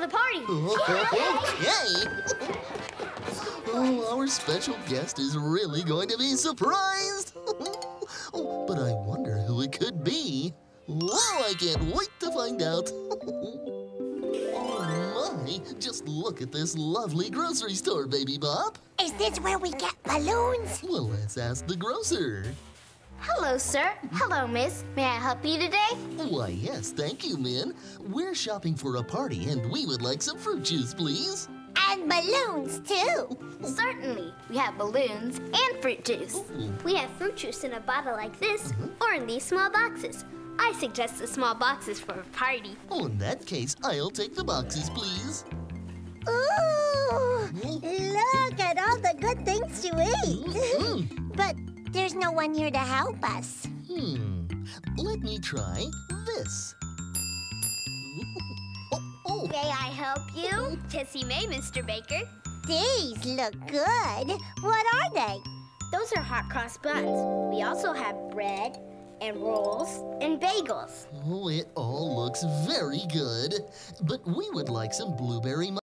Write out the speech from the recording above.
the party. Okay. Oh, our special guest is really going to be surprised. Oh, but I wonder who it could be. Well, I can't wait to find out. Oh my, just look at this lovely grocery store, Baby Bop. Is this where we get balloons? Well, let's ask the grocer. Hello, sir. Hello, miss. May I help you today? Why, yes, thank you, Min. We're shopping for a party, and we would like some fruit juice, please. And balloons, too. Certainly. We have balloons and fruit juice. We have fruit juice in a bottle like this, or in these small boxes. I suggest the small boxes for a party. Oh, in that case, I'll take the boxes, please. Ooh, look at all the good things to eat. But there's no one here to help us. Let me try this. Oh. May I help you? Tessie May, Mr. Baker. These look good. What are they? Those are hot cross buns. We also have bread and rolls and bagels. Oh, it all looks very good. But we would like some blueberry